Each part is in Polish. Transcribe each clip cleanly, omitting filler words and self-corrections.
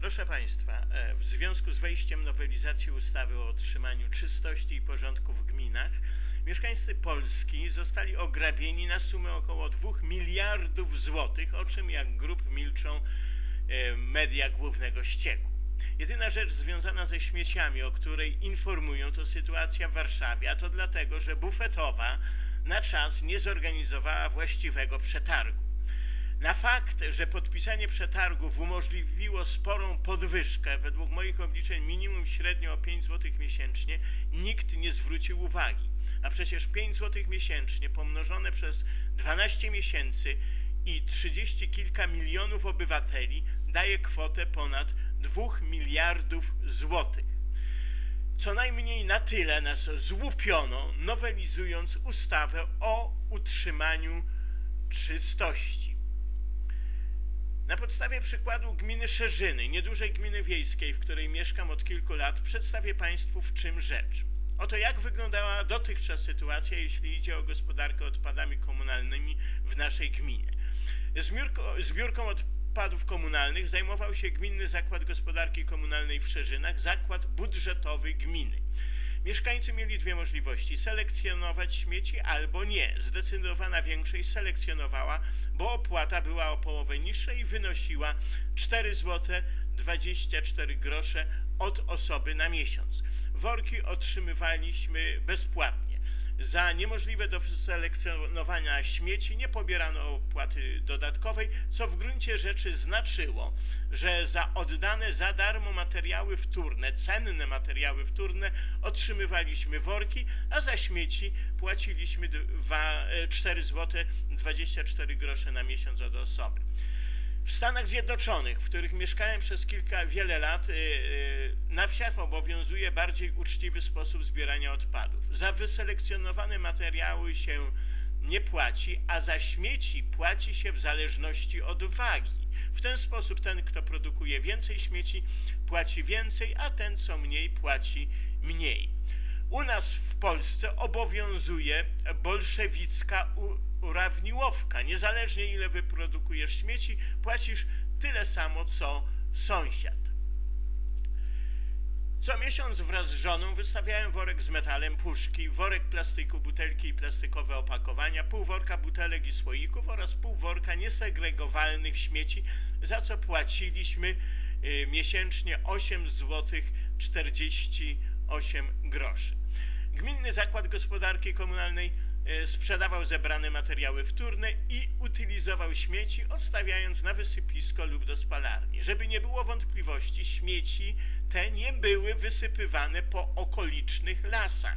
Proszę Państwa, w związku z wejściem nowelizacji ustawy o utrzymaniu czystości i porządku w gminach, mieszkańcy Polski zostali ograbieni na sumę około 2 miliardów złotych, o czym jak grób milczą media głównego ścieku. Jedyna rzecz związana ze śmieciami, o której informują, to sytuacja w Warszawie, a to dlatego, że bufetowa na czas nie zorganizowała właściwego przetargu. Na fakt, że podpisanie przetargów umożliwiło sporą podwyżkę, według moich obliczeń minimum średnio o 5 zł miesięcznie, nikt nie zwrócił uwagi. A przecież 5 zł miesięcznie pomnożone przez 12 miesięcy i 30 kilka milionów obywateli daje kwotę ponad 2 miliardów złotych. Co najmniej na tyle nas złupiono, nowelizując ustawę o utrzymaniu czystości. Na podstawie przykładu gminy Szerzyny, niedużej gminy wiejskiej, w której mieszkam od kilku lat, przedstawię Państwu, w czym rzecz. Oto jak wyglądała dotychczas sytuacja, jeśli idzie o gospodarkę odpadami komunalnymi w naszej gminie. Zbiórką odpadów komunalnych zajmował się Gminny Zakład Gospodarki Komunalnej w Szerzynach, zakład budżetowy gminy. Mieszkańcy mieli dwie możliwości: selekcjonować śmieci albo nie. Zdecydowana większość selekcjonowała, bo opłata była o połowę niższa i wynosiła 4 zł 24 grosze od osoby na miesiąc. Worki otrzymywaliśmy bezpłatnie. Za niemożliwe do selekcjonowania śmieci nie pobierano opłaty dodatkowej, co w gruncie rzeczy znaczyło, że za oddane za darmo materiały wtórne, cenne materiały wtórne, otrzymywaliśmy worki, a za śmieci płaciliśmy 4 zł 24 grosze na miesiąc od osoby. W Stanach Zjednoczonych, w których mieszkałem przez wiele lat, na wsiach obowiązuje bardziej uczciwy sposób zbierania odpadów. Za wyselekcjonowane materiały się nie płaci, a za śmieci płaci się w zależności od wagi. W ten sposób ten, kto produkuje więcej śmieci, płaci więcej, a ten, co mniej, płaci mniej. U nas w Polsce obowiązuje bolszewicka urawniłowka. Niezależnie ile wyprodukujesz śmieci, płacisz tyle samo, co sąsiad. Co miesiąc wraz z żoną wystawiałem worek z metalem, puszki, worek plastiku, butelki i plastikowe opakowania, pół worka butelek i słoików oraz pół worka niesegregowalnych śmieci, za co płaciliśmy miesięcznie 8 zł 48 groszy. Gminny Zakład Gospodarki Komunalnej sprzedawał zebrane materiały wtórne i utylizował śmieci, odstawiając na wysypisko lub do spalarni. Żeby nie było wątpliwości, śmieci te nie były wysypywane po okolicznych lasach.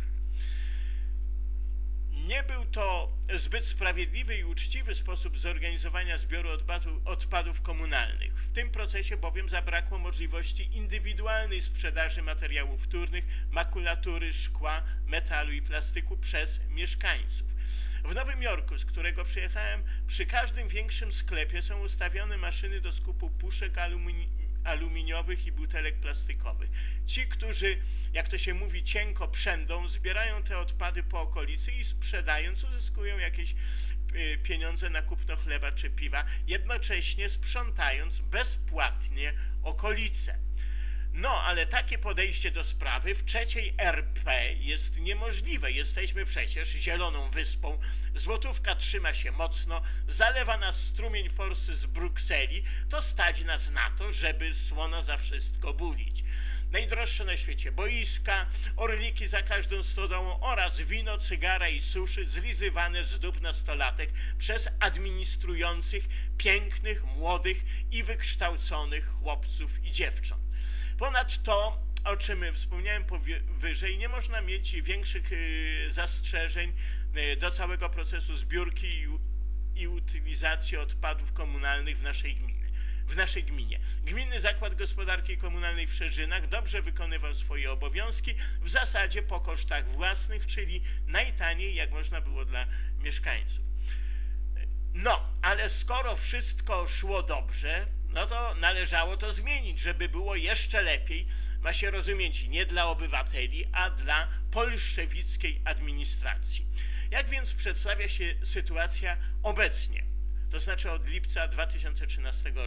Nie był to zbyt sprawiedliwy i uczciwy sposób zorganizowania zbioru odpadów komunalnych. W tym procesie bowiem zabrakło możliwości indywidualnej sprzedaży materiałów wtórnych, makulatury, szkła, metalu i plastyku przez mieszkańców. W Nowym Jorku, z którego przyjechałem, przy każdym większym sklepie są ustawione maszyny do skupu puszek aluminiowych i butelek plastikowych. Ci, którzy, jak to się mówi, cienko przędą, zbierają te odpady po okolicy i sprzedając uzyskują jakieś pieniądze na kupno chleba czy piwa, jednocześnie sprzątając bezpłatnie okolice. No, ale takie podejście do sprawy w trzeciej RP jest niemożliwe. Jesteśmy przecież zieloną wyspą, złotówka trzyma się mocno, zalewa nas strumień forsy z Brukseli, to stać nas na to, żeby słono za wszystko bulić. Najdroższe na świecie boiska, orliki za każdą stodołą oraz wino, cygara i suszy zlizywane z dup nastolatek przez administrujących pięknych, młodych i wykształconych chłopców i dziewcząt. Ponadto, o czym wspomniałem powyżej, nie można mieć większych zastrzeżeń do całego procesu zbiórki i utylizacji odpadów komunalnych w naszej gminie. Gminny Zakład Gospodarki Komunalnej w Szerzynach dobrze wykonywał swoje obowiązki, w zasadzie po kosztach własnych, czyli najtaniej, jak można było dla mieszkańców. No, ale skoro wszystko szło dobrze, no to należało to zmienić, żeby było jeszcze lepiej, ma się rozumieć, nie dla obywateli, a dla bolszewickiej administracji. Jak więc przedstawia się sytuacja obecnie, to znaczy od lipca 2013 roku?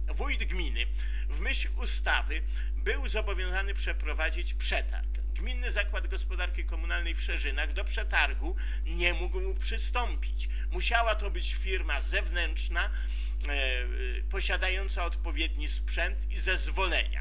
Wójt gminy w myśl ustawy był zobowiązany przeprowadzić przetarg. Gminny Zakład Gospodarki Komunalnej w Szerzynach do przetargu nie mógł przystąpić. Musiała to być firma zewnętrzna, posiadająca odpowiedni sprzęt i zezwolenia.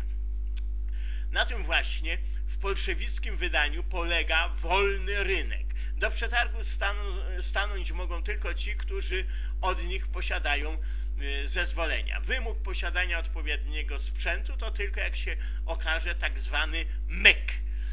Na tym właśnie w bolszewickim wydaniu polega wolny rynek. Do przetargu stanąć mogą tylko ci, którzy od nich posiadają zezwolenia. Wymóg posiadania odpowiedniego sprzętu to tylko, jak się okaże, tak zwany myk.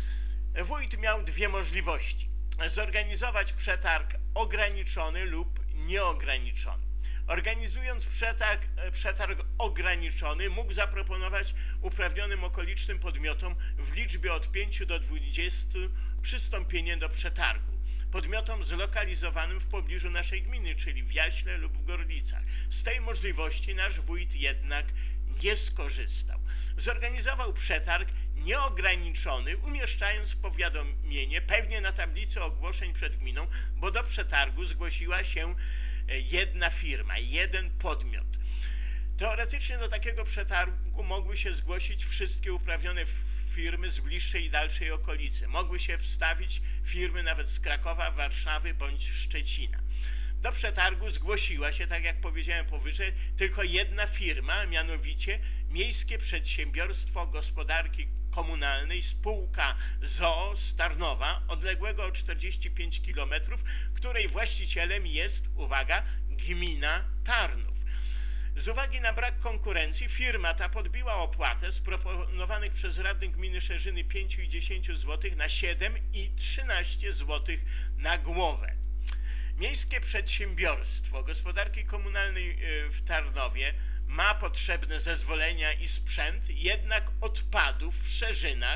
Wójt miał dwie możliwości: zorganizować przetarg ograniczony lub nieograniczony. Organizując przetarg ograniczony, mógł zaproponować uprawnionym okolicznym podmiotom w liczbie od 5 do 20 przystąpienie do przetargu. Podmiotom zlokalizowanym w pobliżu naszej gminy, czyli w Jaśle lub w Gorlicach. Z tej możliwości nasz wójt jednak nie skorzystał. Zorganizował przetarg nieograniczony, umieszczając powiadomienie pewnie na tablicy ogłoszeń przed gminą, bo do przetargu zgłosiła się jedna firma, jeden podmiot. Teoretycznie do takiego przetargu mogły się zgłosić wszystkie uprawnione firmy z bliższej i dalszej okolicy. Mogły się wstawić firmy nawet z Krakowa, Warszawy bądź Szczecina. Do przetargu zgłosiła się, tak jak powiedziałem powyżej, tylko jedna firma, mianowicie Miejskie Przedsiębiorstwo Gospodarki Komunalnej, spółka ZOO z Tarnowa, odległego o 45 km, której właścicielem jest, uwaga, gmina Tarnów. Z uwagi na brak konkurencji firma ta podbiła opłatę z proponowanych przez radnych gminy Szerzyny 5 i 10 zł na 7 i 13 zł na głowę. Miejskie Przedsiębiorstwo Gospodarki Komunalnej w Tarnowie ma potrzebne zezwolenia i sprzęt, jednak odpadów w Szerzynach,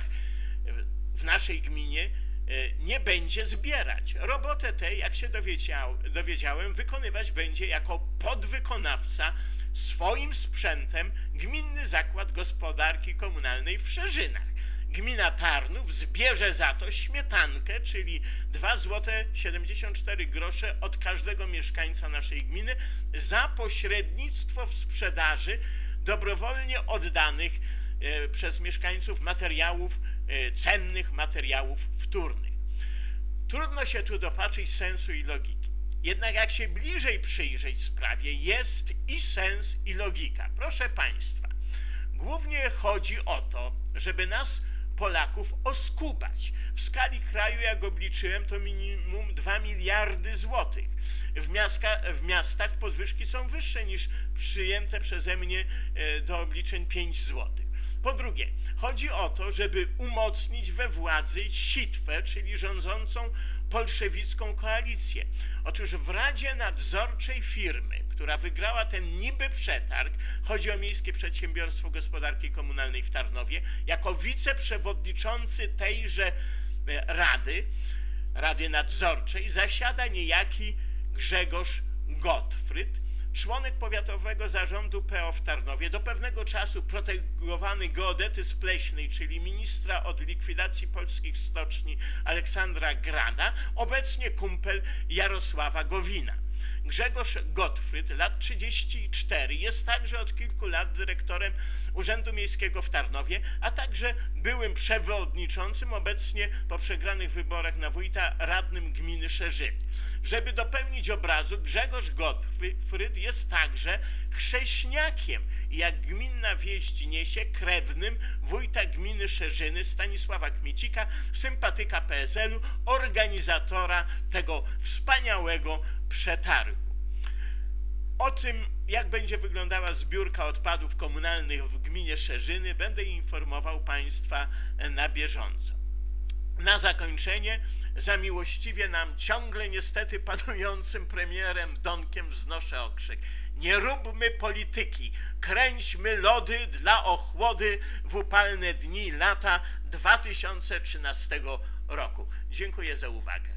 w naszej gminie, nie będzie zbierać. Robotę tę, jak się dowiedziałem, wykonywać będzie jako podwykonawca swoim sprzętem Gminny Zakład Gospodarki Komunalnej w Szerzynach. Gmina Tarnów zbierze za to śmietankę, czyli 2,74 zł od każdego mieszkańca naszej gminy za pośrednictwo w sprzedaży dobrowolnie oddanych przez mieszkańców materiałów, cennych materiałów wtórnych. Trudno się tu dopatrzyć sensu i logiki. Jednak jak się bliżej przyjrzeć sprawie, jest i sens, i logika. Proszę Państwa, głównie chodzi o to, żeby nas, Polaków, oskubać. W skali kraju, jak obliczyłem, to minimum 2 miliardy złotych. W miastach podwyżki są wyższe niż przyjęte przeze mnie do obliczeń 5 złotych. Po drugie, chodzi o to, żeby umocnić we władzy sitwę, czyli rządzącą bolszewicką koalicję. Otóż w Radzie Nadzorczej firmy, która wygrała ten niby przetarg, chodzi o Miejskie Przedsiębiorstwo Gospodarki Komunalnej w Tarnowie, jako wiceprzewodniczący tejże Rady Nadzorczej zasiada niejaki Grzegorz Gottfried, członek powiatowego zarządu PO w Tarnowie, do pewnego czasu protegowany geodety z Pleśnej, czyli ministra od likwidacji polskich stoczni Aleksandra Grada, obecnie kumpel Jarosława Gowina. Grzegorz Gottfried, lat 34, jest także od kilku lat dyrektorem Urzędu Miejskiego w Tarnowie, a także byłym przewodniczącym, obecnie po przegranych wyborach na wójta, radnym gminy Szerzyny. Żeby dopełnić obrazu, Grzegorz Gottfried jest także chrześniakiem i, jak gminna wieść niesie, krewnym wójta gminy Szerzyny Stanisława Kmiecika, sympatyka PSL-u, organizatora tego wspaniałego przetargu. O tym, jak będzie wyglądała zbiórka odpadów komunalnych w gminie Szerzyny, będę informował Państwa na bieżąco. Na zakończenie, za miłościwie nam ciągle niestety panującym premierem Donkiem wznoszę okrzyk: nie róbmy polityki, kręćmy lody dla ochłody w upalne dni lata 2013 roku. Dziękuję za uwagę.